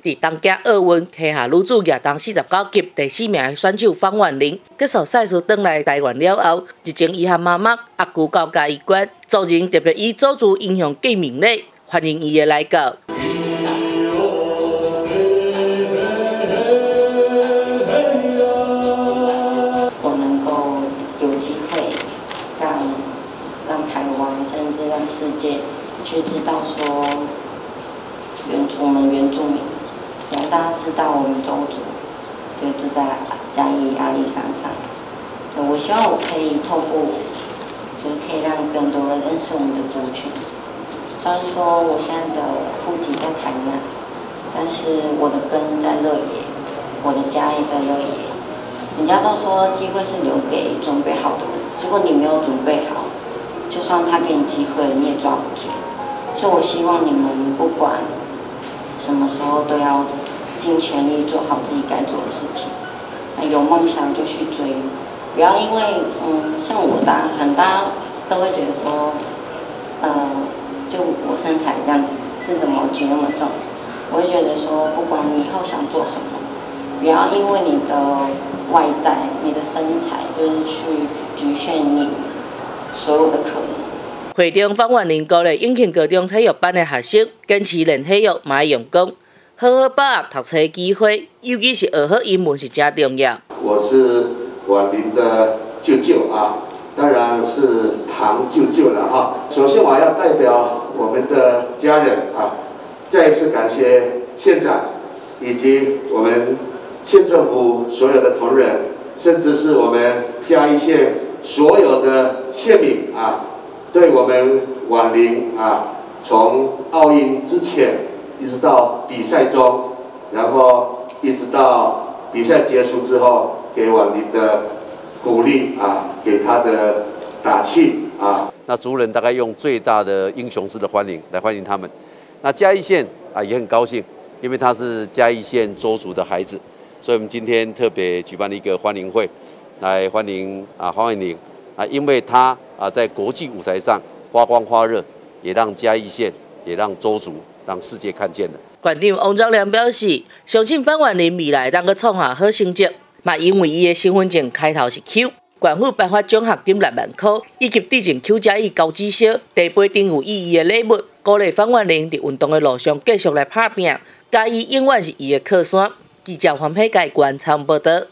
伫东京奥运旗下女子亚当49级第4名的选手方婉玲，结束赛事返来台湾了后，日前伊和妈妈阿舅到嘉义县，族人特别以祖祖英雄见面礼欢迎伊的来到。 我能够有机会让台湾甚至让世界去知道说我们原住民，让大家知道我们周族就住在嘉义阿里山上。我希望我可以透过就是可以让更多人认识我们的族群。虽然说我现在的户籍在台南，但是我的根在乐野，我的家也在乐野。人家都说机会是留给准备好的人，如果你没有准备好，就算他给你机会了，你也抓不住。所以我希望你们不管什么时候都要尽全力做好自己该做的事情。有梦想就去追，不要因为像大家都会觉得说，就我身材这样子是怎么举那么重？我会觉得说，不管你以后想做什么，不要因为你的外在、你的身材，就是去局限你所有的可能。 会中方婉玲鼓励永庆高中体育班的学生坚持练体育，嘛用功，好好把握读册的机会，尤其是学好英文是真重要。 我是婉玲的舅舅啊，当然是堂舅舅了哈。首先我要代表我们的家人啊，再一次感谢县长以及我们县政府所有的同仁，甚至是我们嘉义县所有的县民啊。对我们婉玲啊，从奥运之前一直到比赛中，然后一直到比赛结束之后，给婉玲的鼓励啊，给她的打气啊。 那族人大概用最大的英雄式的欢迎来欢迎他们。那嘉义县啊也很高兴，因为他是嘉义县周族的孩子，所以我们今天特别举办了一个欢迎会，来欢迎黄婉玲啊，因为他在国际舞台上发光发热，也让嘉义县，也让周族，让世界看见了。 馆长王昭良表示，相信方婉玲未来能够创下好成绩，嘛因为伊的身份证开头是 Q， 县府颁发奖学金6万块，以及致敬 Q 嘉义高智小，地杯顶有意义的礼物，鼓励方婉玲伫运动的路上继续来打拼。嘉义永远是伊的靠山。记者黄佩佳观参报道。